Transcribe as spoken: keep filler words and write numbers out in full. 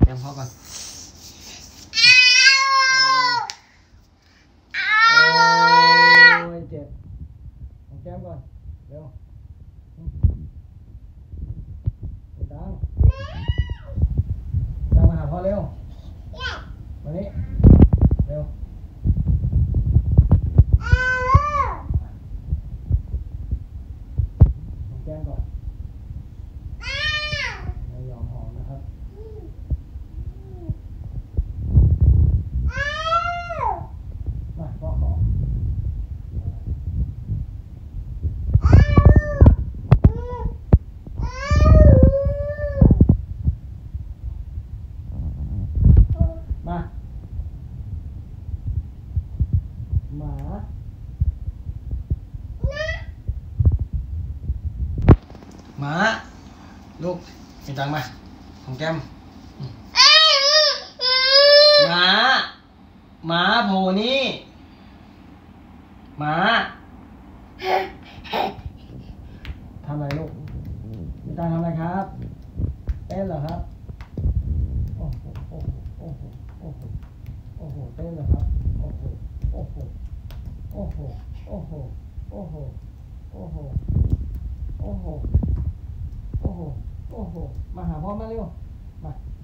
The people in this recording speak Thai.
เตรียมพ่อก่อนโอ้ยเจ็บของแก้มก่อนเร็วตังตังมาหาพ่อเร็วมานี่เร็วของแก้มก่อนไม่ยอมหอมนะครับมาพ่อขอมาหมาหมาลูกมีตังค์มาของแก้มหมาหมาโผล่นี่หมาทำอะไรลูกมีตังค์ทำอะไรครับเต้นเหรอครับโอ้โหโอ้โหโอ้โหโอ้โหโอ้โหเต้นเหรอครับโอ้โหโอ้โหโอ้โหโอ้โหโอ้โหโอ้โหโอ้โหโอ้โหโอ้โหมาหาพ่อมาเร็วมา